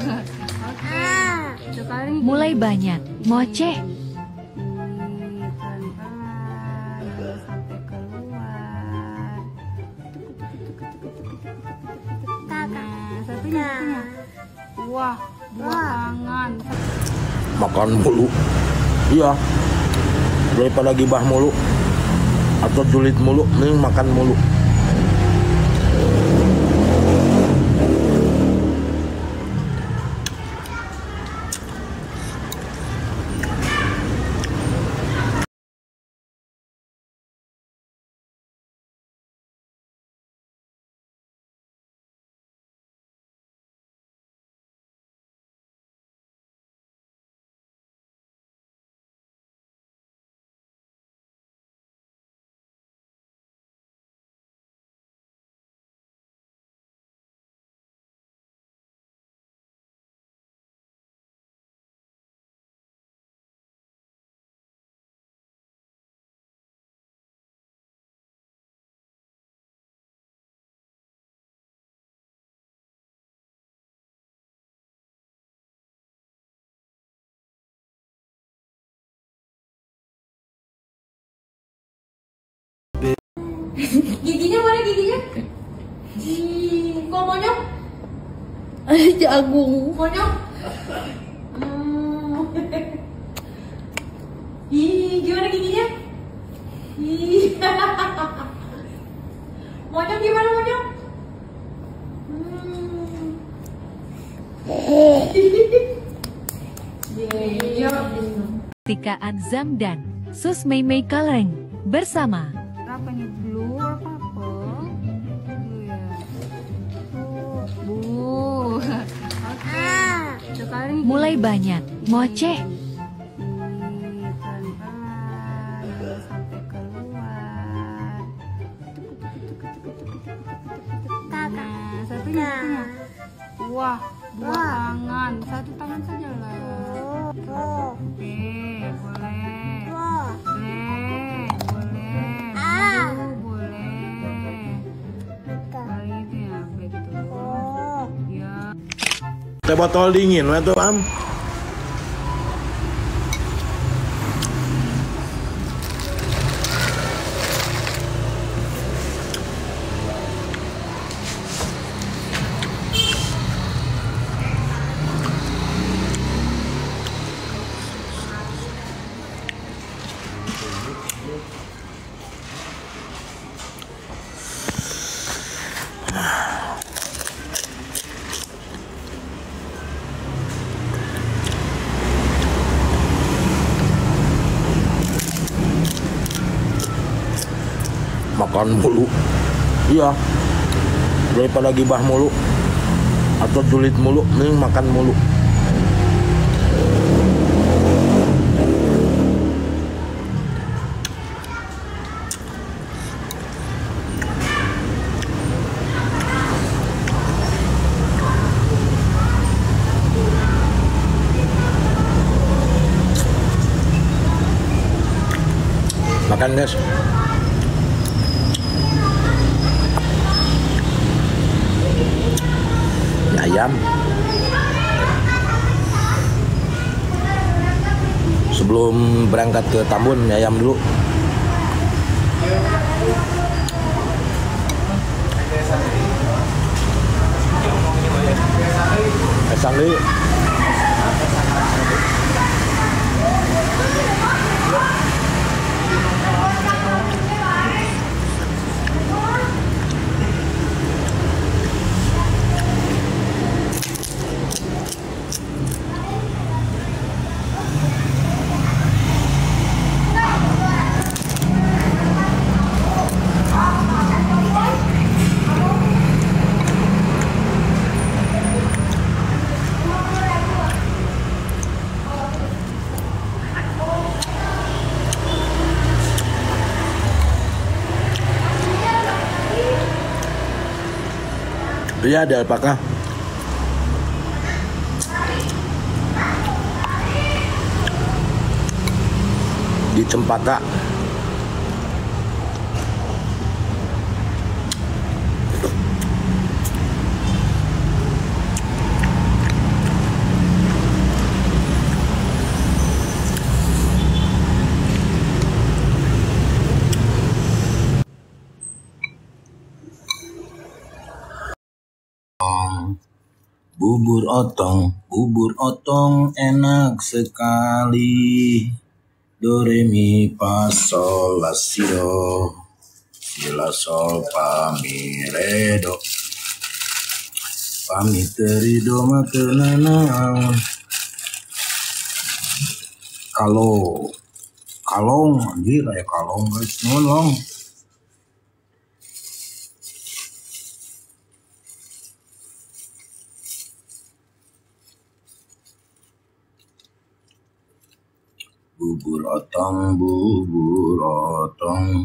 Oke. Sekarang Mulai banyak ngoceh. pelan-pelan sampai keluar. Nah, satunya. Wah, dua tangan. Makan mulu. Iya. Daripada gibah mulu atau julid mulu, mending makan mulu. Giginya mana giginya? Kok monyok? Jagung. Monyok? Ih, gimana giginya? Ih. Monyok gimana monyok? Tika Anzam dan Sus Meimei Kaleng bersama. Apa nih, blue apa purple? Blue ya. Blue. Oke. Sekarang Mulai banyak ngoceh. pelan-pelan sampai keluar. Nah, satunya. Wah, dua tangan. Satu tangan saja lah. Oke, boleh. Boleh. Boleh. Kayak gitu ya, betul. Ya. Teh botol dingin, tuh am. Makan mulu. Iya. Daripada gibah mulu atau julid mulu, mending makan mulu. Makan guys. Ayam. Sebelum berangkat ke Tambun, mie ayam dulu. Pesan dulu. Iya, ada alpaka. Di Cempaka. Bubur otong enak sekali. Do re mi fa sol la si do, si la sol fa mi re do, fa mi teri do ma te na na. Kalong anjir kayak kalong guys, nolong. Bubur otong.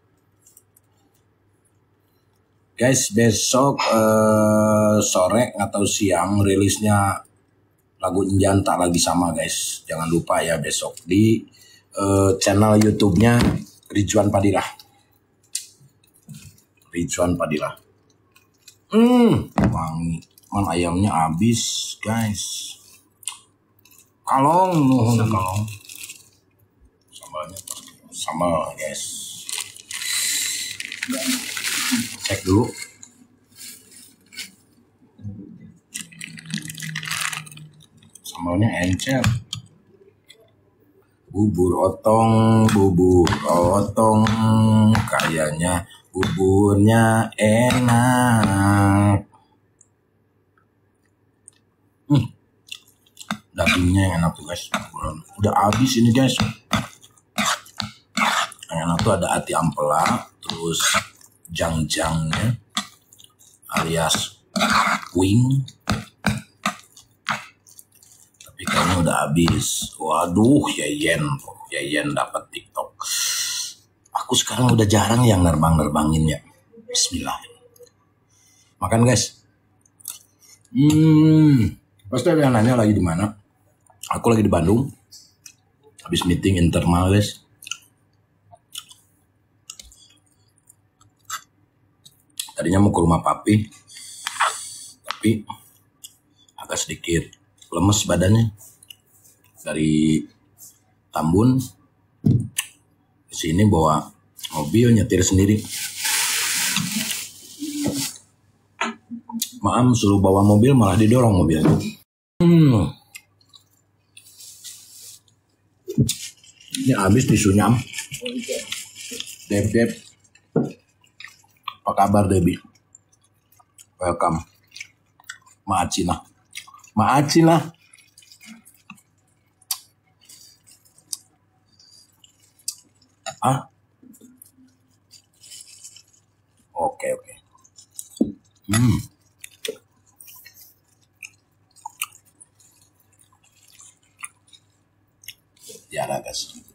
Guys, besok sore atau siang rilisnya lagu Njanta lagi sama guys. Jangan lupa ya besok di channel YouTube-nya Ridwan Padilah. Wangi. Man ayamnya habis guys. Kalong. Sambal guys. Cek dulu. Sambalnya encer. Bubur otong. Kayaknya buburnya enak. Dagingnya yang enak tuh guys. Udah habis ini guys. Yang enak tuh ada ati ampela, terus jang-jangnya alias wing. Tapi kayaknya udah habis. Waduh, Yayen dapat TikTok. Aku sekarang udah jarang yang nerbangin ya. Bismillah. Makan guys. Pasti ada yang nanya lagi di mana. Aku lagi di Bandung. Habis meeting internal guys. Tadinya mau ke rumah papi, tapi agak sedikit lemes badannya dari Tambun. Di sini bawa mobil nyetir sendiri. Maam suruh bawa mobil malah didorong mobilnya. Ini habis tisunya. Dep. Apa kabar Debbie? Welcome. Maacina. Ah? Oke. Ya guys.